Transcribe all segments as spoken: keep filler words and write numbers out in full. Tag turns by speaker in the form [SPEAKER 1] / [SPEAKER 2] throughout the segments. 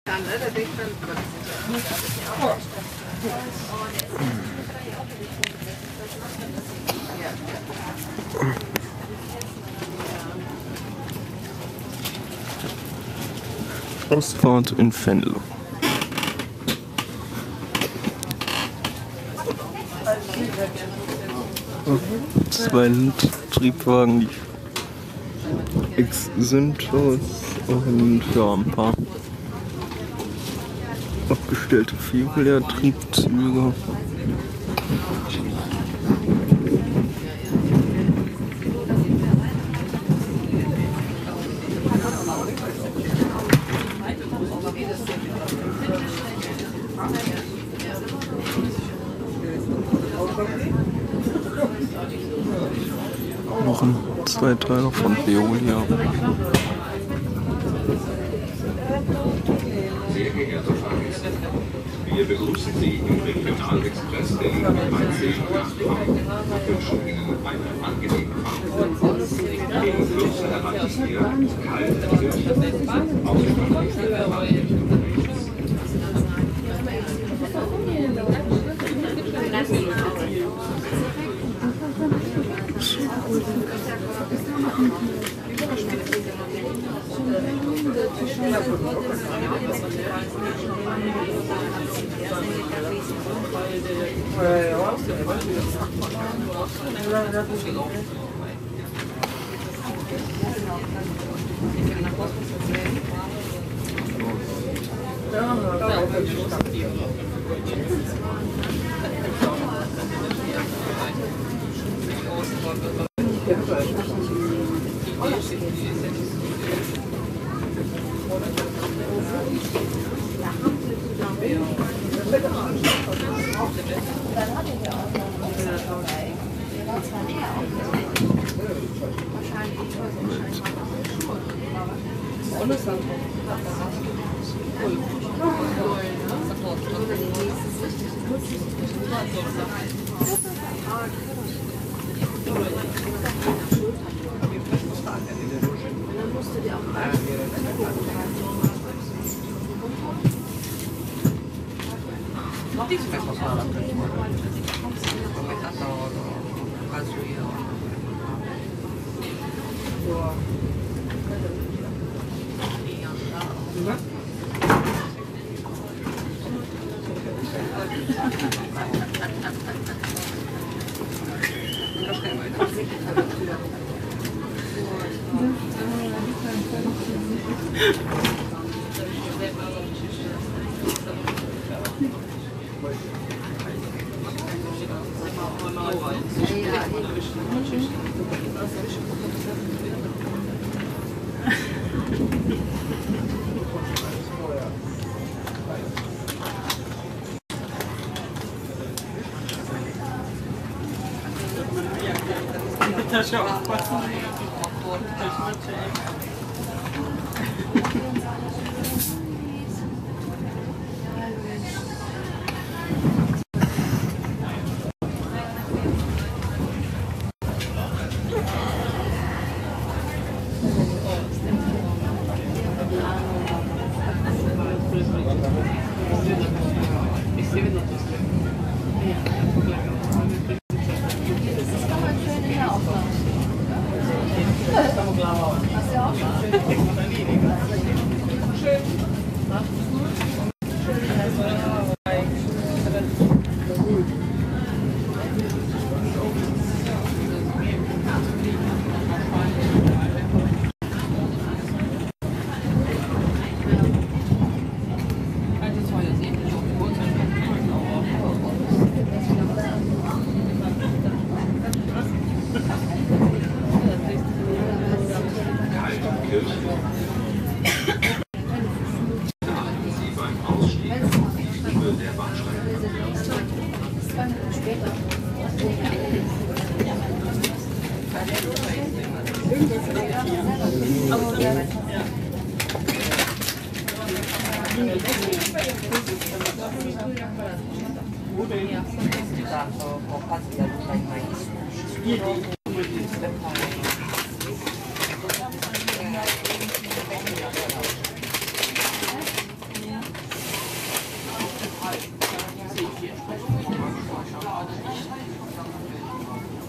[SPEAKER 1] Ausfahrt in Venlo. Zwei Triebwagen, die X sind aus und ja, ein paar abgestellte Vierräder-Triebzüge. Noch ein Zweiteiler von Veolia.
[SPEAKER 2] Sehr geehrte Fahrgäste, wir begrüßen Sie im Regionalexpress der Linie dreizehn nach Frankfurt und wünschen Ihnen eine angenehme Fahrt. In Kürze erreichen wir Kaltenkirchen auf dem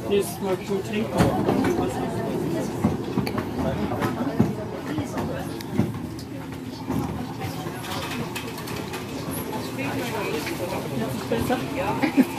[SPEAKER 3] Nächstes Mal gut trinken. Besser? Ja.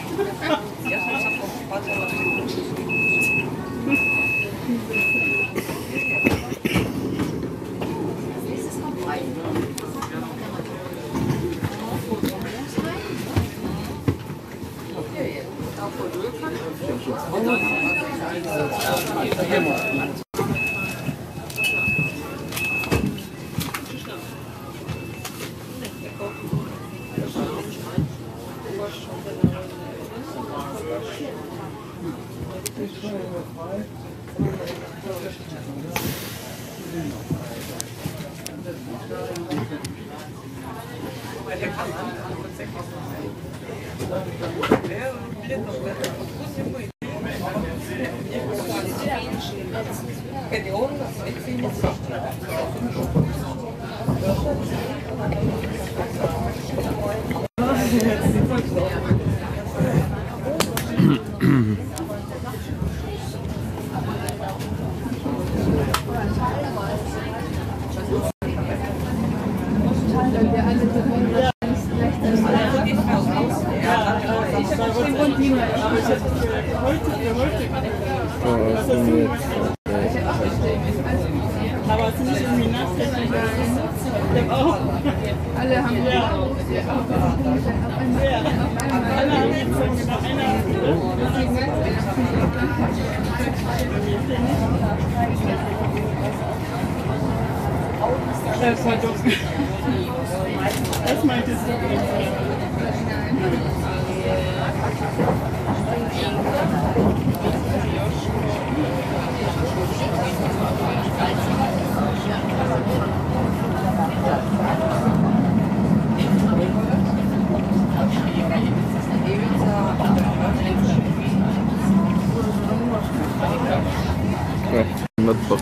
[SPEAKER 3] Aber es ist nicht irgendwie nass. Alle haben ja. Ja. Alle haben jetzt genau einer. Das war doch. Das meintest du.
[SPEAKER 1] Ja, Mörtbach.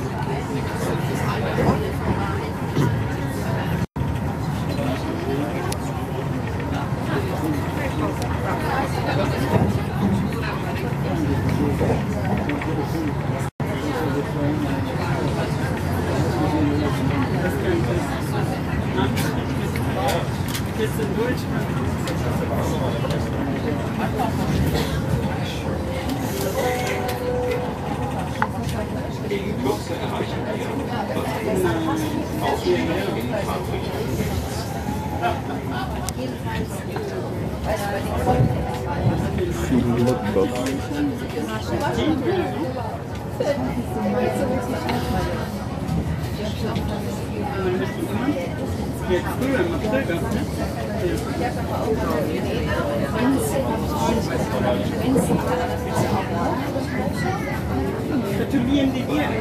[SPEAKER 1] Gratulieren die dir.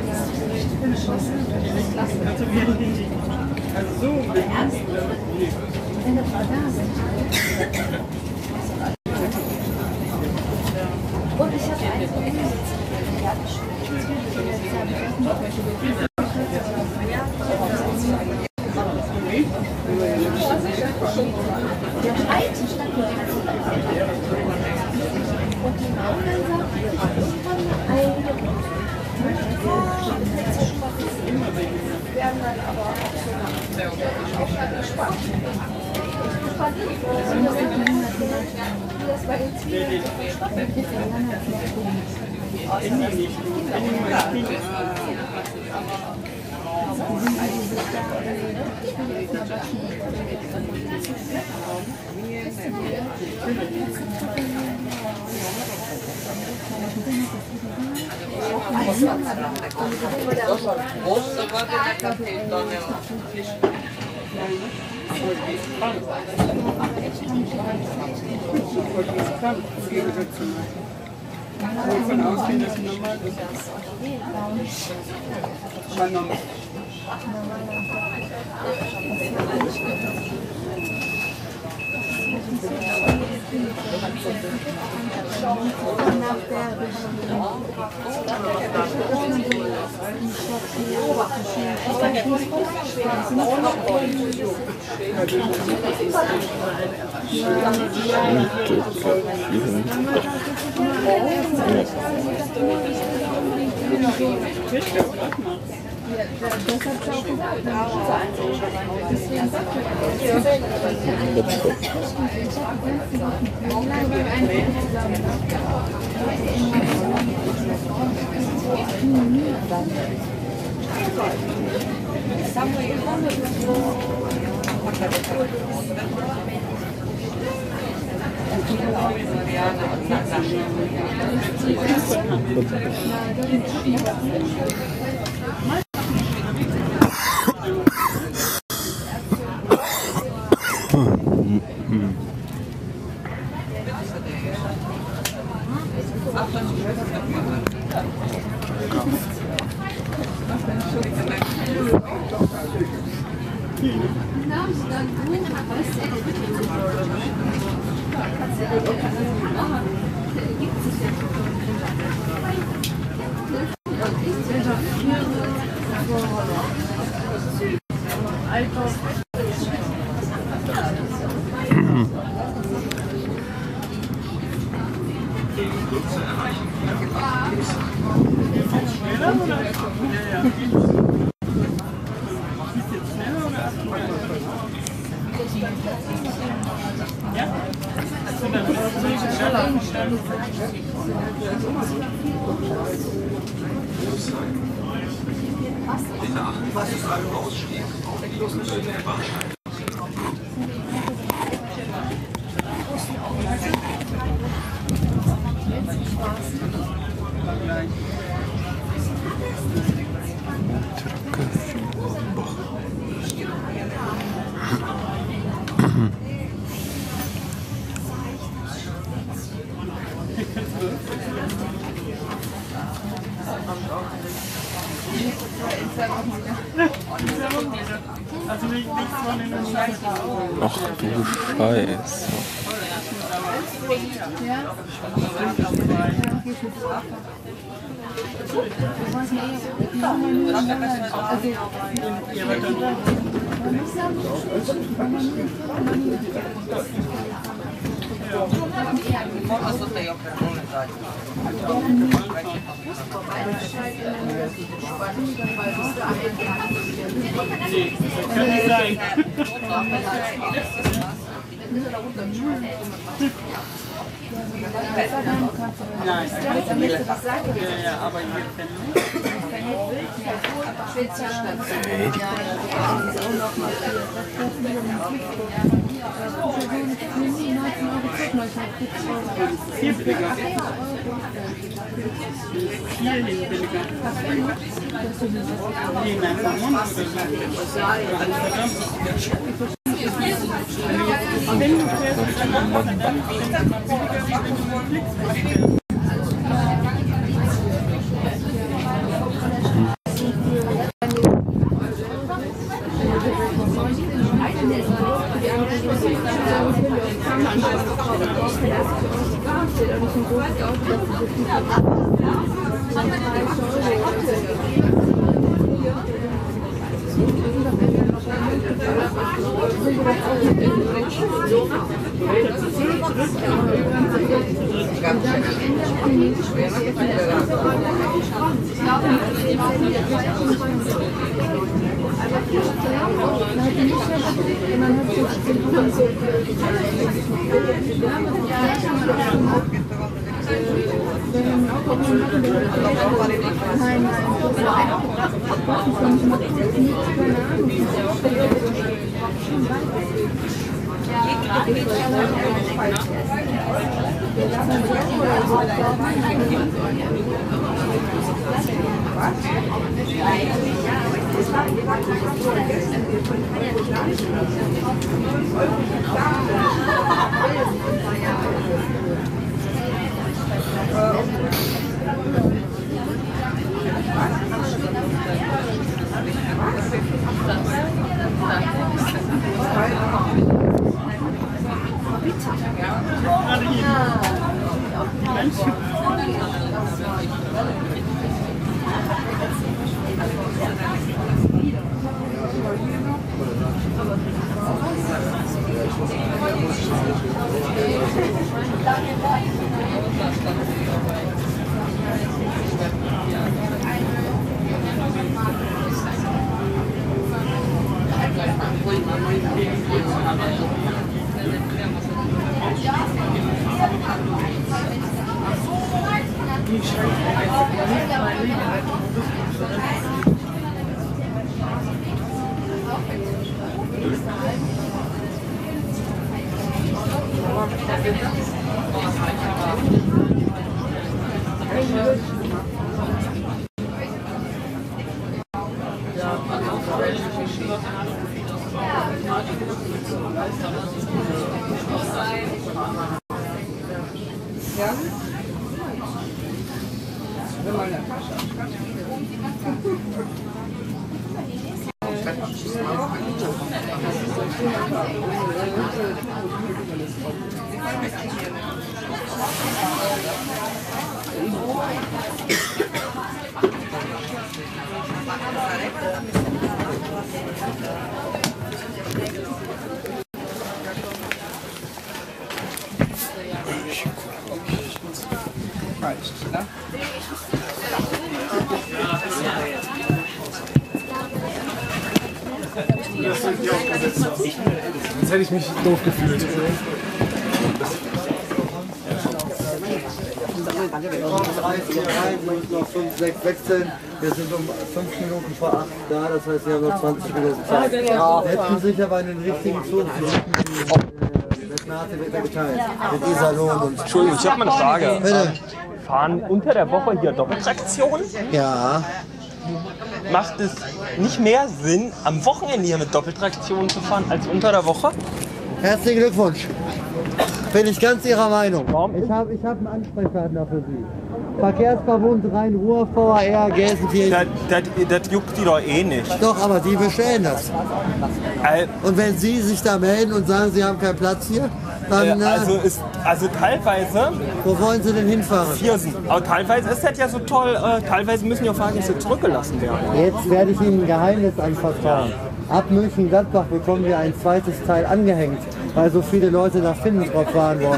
[SPEAKER 1] Gratulieren die dir. Also so.
[SPEAKER 4] Und ich habe eine und die Mauern sagt, ich habe werden dann aber auch so auch gespannt. Gespannt, wie das bei den Zwiebeln
[SPEAKER 3] Davon ausgehen, dass es normal ist. Schon normal. Das hat sie auch gesagt. Deswegen sagt
[SPEAKER 1] Also nicht, nichts von den Scheißen.
[SPEAKER 5] Ach du Scheiße.
[SPEAKER 1] Kann nicht sein. Nein, ja, ja, aber hier viel billiger. Viel billiger. Nee, nein, von Mund oder so. Alles verdammt. Wenn du fährst, dann mach dann dann
[SPEAKER 6] Jetzt hätte ich mich doof gefühlt.
[SPEAKER 7] drei, vier, drei, noch fünf, sechs, sechzehn. Wir sind um fünf Minuten vor acht da, das heißt, wir haben noch zwanzig Minuten Zeit. Hätten sich aber einen richtigen Zug das Nate wird er geteilt. Mit Iserlohn und...
[SPEAKER 8] Entschuldigung, ich habe mal eine Frage.
[SPEAKER 7] Bitte.
[SPEAKER 8] Fahren unter der Woche hier Doppeltraktion?
[SPEAKER 7] Ja.
[SPEAKER 8] Macht es nicht mehr Sinn, am Wochenende hier mit Doppeltraktion zu fahren, als unter der Woche?
[SPEAKER 7] Herzlichen Glückwunsch. Bin ich ganz Ihrer Meinung. Ich habe ich hab einen Ansprechpartner für Sie. Verkehrsverbund Rhein-Ruhr, V A R, Gelsenkirchen.
[SPEAKER 8] Das, das, das juckt die doch eh nicht.
[SPEAKER 7] Doch, aber die bestellen das.
[SPEAKER 8] Al-
[SPEAKER 7] Und wenn Sie sich da melden und sagen, Sie haben keinen Platz hier, dann...
[SPEAKER 8] Äh,
[SPEAKER 7] äh,
[SPEAKER 8] also, ist, also teilweise,
[SPEAKER 7] wo wollen Sie denn hinfahren?
[SPEAKER 8] Viersen, aber teilweise ist das ja so toll, äh, teilweise müssen ja Fahrgäste zurückgelassen werden.
[SPEAKER 7] Jetzt werde ich Ihnen ein Geheimnis anvertrauen. Ab München-Gladbach bekommen wir ein zweites Teil angehängt, weil so viele Leute nach Finnentrop fahren wollen.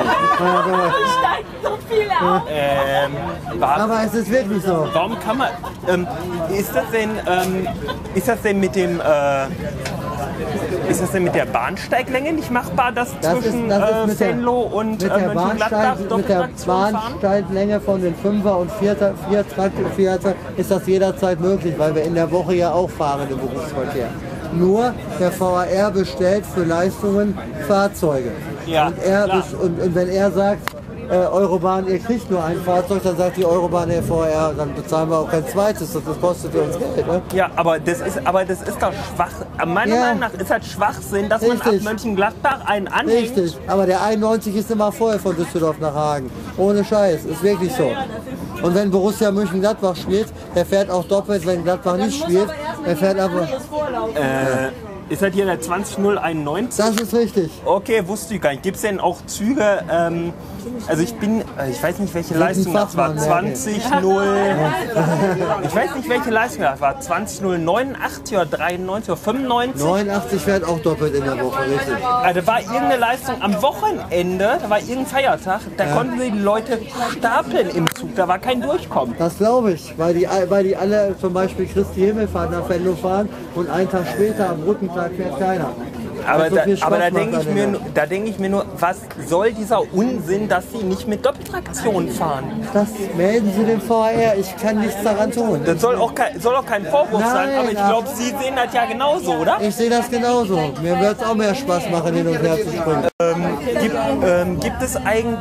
[SPEAKER 8] Ähm, wa-
[SPEAKER 7] Aber es ist wirklich so.
[SPEAKER 8] Warum kann man, ähm, ist das denn, ähm, ist das denn mit dem, äh, ist das denn mit der Bahnsteiglänge nicht machbar, dass
[SPEAKER 7] Das ist,
[SPEAKER 8] zwischen
[SPEAKER 7] das ist
[SPEAKER 8] äh,
[SPEAKER 7] mit der,
[SPEAKER 8] Venlo und
[SPEAKER 7] mit
[SPEAKER 8] äh,
[SPEAKER 7] der,
[SPEAKER 8] Mönchengladbach
[SPEAKER 7] Bahnsteig, mit der
[SPEAKER 8] Doppeltraktion fahren?
[SPEAKER 7] Bahnsteiglänge von den Fünfer und Vierter, Vier Trakt- Vierter ist das jederzeit möglich, weil wir in der Woche ja auch fahren im Berufsverkehr. Nur der V A R bestellt für Leistungen Fahrzeuge.
[SPEAKER 8] Ja,
[SPEAKER 7] und, er
[SPEAKER 8] klar.
[SPEAKER 7] bes- und, und wenn er sagt, äh, Eurobahn, ihr kriegt nur ein Fahrzeug, dann sagt die Eurobahn, der V A R, dann bezahlen wir auch kein zweites, das kostet ja uns Geld. Ne?
[SPEAKER 8] Ja, aber das ist, aber das ist doch schwach. Meiner
[SPEAKER 7] Ja.
[SPEAKER 8] Meinung nach ist halt Schwachsinn, dass man ab
[SPEAKER 7] Richtig.
[SPEAKER 8] Mönchengladbach einen anhängt.
[SPEAKER 7] Richtig, aber der einundneunzig ist immer voll von Düsseldorf nach Hagen. Ohne Scheiß, ist wirklich so. Und wenn Borussia Mönchengladbach spielt, der fährt auch doppelt, wenn Gladbach nicht spielt. Der fährt aber.
[SPEAKER 8] Äh, ist das hier der zwanzig null einundneunzig?
[SPEAKER 7] Das ist richtig.
[SPEAKER 8] Okay, wusste ich gar nicht. Gibt es denn auch Züge, ähm, also ich bin, äh, ich weiß nicht welche
[SPEAKER 7] ein
[SPEAKER 8] Leistung das war,
[SPEAKER 7] Fachmann,
[SPEAKER 8] zwanzig null, ich weiß nicht welche Leistung das war, zwanzig null neunundachtzig oder dreiundneunzig oder fünfundneunzig?
[SPEAKER 7] neunundachtzig fährt auch doppelt in der Woche, richtig.
[SPEAKER 8] Also da war irgendeine Leistung am Wochenende, da war irgendein Feiertag, da konnten sie die Leute stapeln im Zug, da war kein Durchkommen.
[SPEAKER 7] Das glaube ich, weil die, weil die alle zum Beispiel Christi Himmelfahrt nach Venlo fahren und einen Tag später am Brückentag fährt keiner.
[SPEAKER 8] Aber
[SPEAKER 7] Weil so
[SPEAKER 8] da,
[SPEAKER 7] viel Spaß
[SPEAKER 8] aber da
[SPEAKER 7] macht
[SPEAKER 8] denke ich,
[SPEAKER 7] dann
[SPEAKER 8] mir
[SPEAKER 7] immer.
[SPEAKER 8] nur- da denk ich mir nur, was soll dieser Unsinn, dass sie nicht mit Doppeltraktion fahren?
[SPEAKER 7] Das melden Sie dem V A R, ich kann nichts daran tun.
[SPEAKER 8] Das soll auch kein, soll auch kein Vorwurf
[SPEAKER 7] Nein,
[SPEAKER 8] sein, aber ich
[SPEAKER 7] ach.
[SPEAKER 8] glaube, Sie sehen das ja genauso, oder?
[SPEAKER 7] Ich sehe das genauso. Mir wird es auch mehr Spaß machen, hin und her zu springen.
[SPEAKER 8] Gibt, ähm, gibt es eigentlich,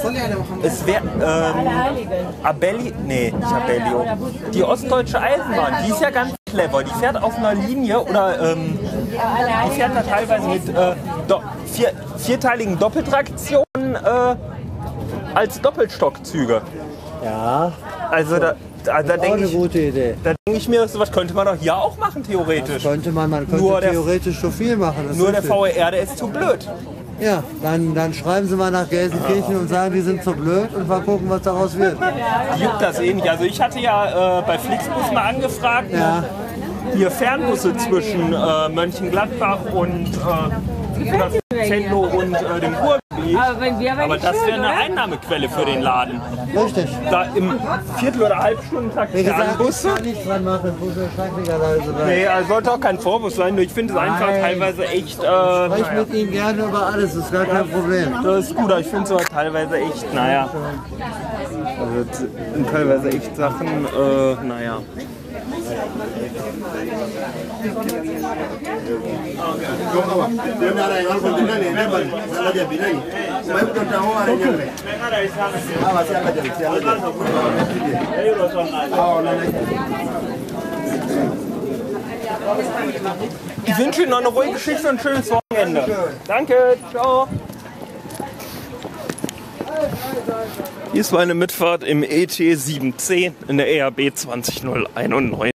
[SPEAKER 8] es wäre, ähm, Abelli, nee, nicht Abellio, die Ostdeutsche Eisenbahn, die ist ja ganz clever, die fährt auf einer Linie oder, ähm, die fährt da teilweise mit äh, do, vier, vierteiligen Doppeltraktionen äh, als Doppelstockzüge.
[SPEAKER 7] Ja,
[SPEAKER 8] Also da, da, da
[SPEAKER 7] auch
[SPEAKER 8] denke
[SPEAKER 7] eine
[SPEAKER 8] ich,
[SPEAKER 7] gute Idee.
[SPEAKER 8] da denk ich mir, sowas könnte man doch hier auch machen, theoretisch.
[SPEAKER 7] Könnte man, man könnte
[SPEAKER 8] Nur der-
[SPEAKER 7] theoretisch so viel machen. das
[SPEAKER 8] Nur
[SPEAKER 7] ist
[SPEAKER 8] der
[SPEAKER 7] richtig.
[SPEAKER 8] V E R, der ist zu blöd.
[SPEAKER 7] Ja, dann, dann schreiben Sie mal nach Gelsenkirchen und sagen, die sind zu blöd und mal gucken, was daraus wird.
[SPEAKER 8] Juckt das eh nicht. Also ich hatte ja äh, bei Flixbus mal angefragt,
[SPEAKER 7] Ja.
[SPEAKER 8] hier Fernbusse zwischen äh, Mönchengladbach und äh, Venlo und äh, dem Ruhrgebiet. nicht.
[SPEAKER 1] Aber wenn wir
[SPEAKER 8] Aber das wäre eine
[SPEAKER 1] oder?
[SPEAKER 8] Einnahmequelle für den Laden.
[SPEAKER 7] Richtig.
[SPEAKER 8] Da im Viertel- oder Halbstundentakt
[SPEAKER 7] Wie
[SPEAKER 8] der
[SPEAKER 7] gesagt, ich
[SPEAKER 8] Busse.
[SPEAKER 7] kann nichts dran machen, muss der Scheißegal leise sein.
[SPEAKER 8] Nee, also sollte auch kein Vorwurf sein, nur ich finde es einfach
[SPEAKER 7] Nein.
[SPEAKER 8] teilweise echt. Äh,
[SPEAKER 7] Ich
[SPEAKER 8] naja.
[SPEAKER 7] mit Ihnen gerne über alles, ist gar kein Problem.
[SPEAKER 8] Das ist gut, aber ich finde es aber teilweise echt, naja. Also das sind teilweise echt Sachen, äh, naja. Ich wünsche Ihnen noch eine ruhige Geschichte und ein schönes Wochenende. Danke, ciao. Hier ist meine Mitfahrt im E T sieben zehn in der E R B zwanzig null einundneunzig.